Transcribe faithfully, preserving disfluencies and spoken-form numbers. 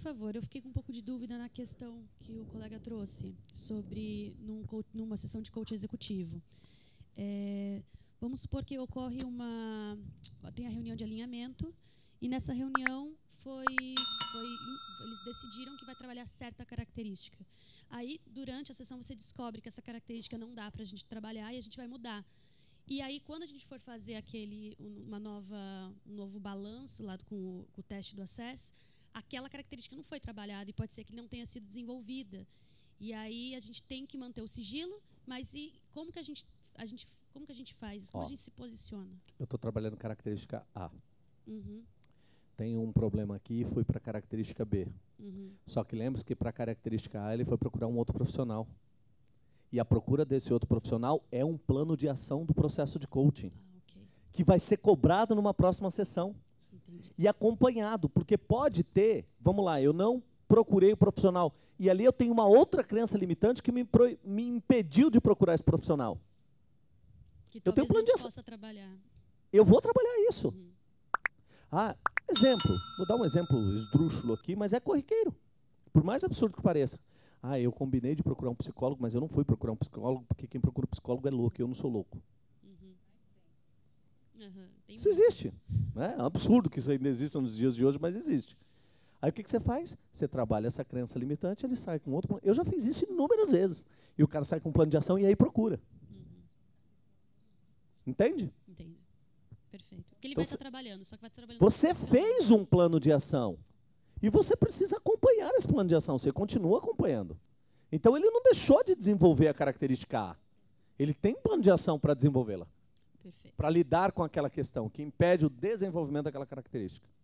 favor. Eu fiquei com um pouco de dúvida na questão que o colega trouxe sobre num, numa sessão de coach executivo. É, vamos supor que ocorre uma... Tem a reunião de alinhamento e nessa reunião foi, foi, eles decidiram que vai trabalhar certa característica. Aí, durante a sessão, você descobre que essa característica não dá para a gente trabalhar e a gente vai mudar. E aí, quando a gente for fazer aquele, uma nova, um novo balanço lá com o, com o teste do Access, aquela característica não foi trabalhada e pode ser que não tenha sido desenvolvida. E aí a gente tem que manter o sigilo, mas e como que a gente, a gente, como que a gente faz? Como Ó, a gente se posiciona? Eu estou trabalhando característica A. Uhum. Tem um problema aqui e fui para a característica B. Uhum. Só que lembre-se que para a característica A ele foi procurar um outro profissional. E a procura desse outro profissional é um plano de ação do processo de coaching, ah, okay. que vai ser cobrado numa próxima sessão. Entendi. E acompanhado, porque pode ter, vamos lá, eu não procurei o profissional, e ali eu tenho uma outra crença limitante que me, pro, me impediu de procurar esse profissional. Que eu tenho plano de ação. Possa trabalhar. Eu vou trabalhar isso. Uhum. Ah, exemplo, vou dar um exemplo esdrúxulo aqui, mas é corriqueiro. Por mais absurdo que pareça. Ah, eu combinei de procurar um psicólogo, mas eu não fui procurar um psicólogo, porque quem procura um psicólogo é louco, eu não sou louco. Uhum. Uhum. Isso existe. Né? É um absurdo que isso ainda exista nos dias de hoje, mas existe. Aí o que, que você faz? Você trabalha essa crença limitante, ele sai com outro plano. Eu já fiz isso inúmeras vezes. E o cara sai com um plano de ação e aí procura. Uhum. Entende? Entendo. Perfeito. Porque ele Então, vai estar trabalhando, só que vai estar trabalhando... Você fez um plano de ação. E você precisa acompanhar esse plano de ação. Você continua acompanhando. Então, ele não deixou de desenvolver a característica A. Ele tem um plano de ação para desenvolvê-la. Perfeito. Para lidar com aquela questão que impede o desenvolvimento daquela característica.